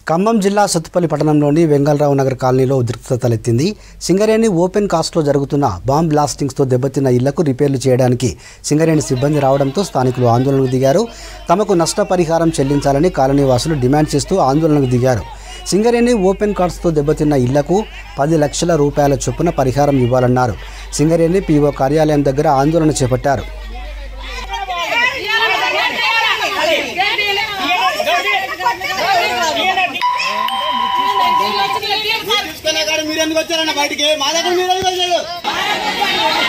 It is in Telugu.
ఖమ్మం జిల్లా సత్తుపల్లి పట్టణంలోని వెంగళరావు నగర్ కాలనీలో ఉద్రిక్తత తలెత్తింది. సింగరేణి ఓపెన్ కాస్ట్లో జరుగుతున్న బాంబ్ బ్లాస్టింగ్స్తో దెబ్బతిన్న ఇళ్లకు రిపేర్లు చేయడానికి సింగరేణి సిబ్బంది రావడంతో స్థానికులు ఆందోళనకు దిగారు. తమకు నష్టపరిహారం చెల్లించాలని కాలనీవాసులు డిమాండ్ చేస్తూ ఆందోళనకు దిగారు. సింగరేణి ఓపెన్ కాస్ట్తో దెబ్బతిన్న ఇళ్లకు 10 లక్షల రూపాయల చొప్పున పరిహారం ఇవ్వాలన్నారు. సింగరేణి పీఓ కార్యాలయం దగ్గర ఆందోళన చేపట్టారు. మీరు ఎందుకు వచ్చారన్న బయటికి? మా దగ్గర మీరు ఎందుకు వచ్చారు?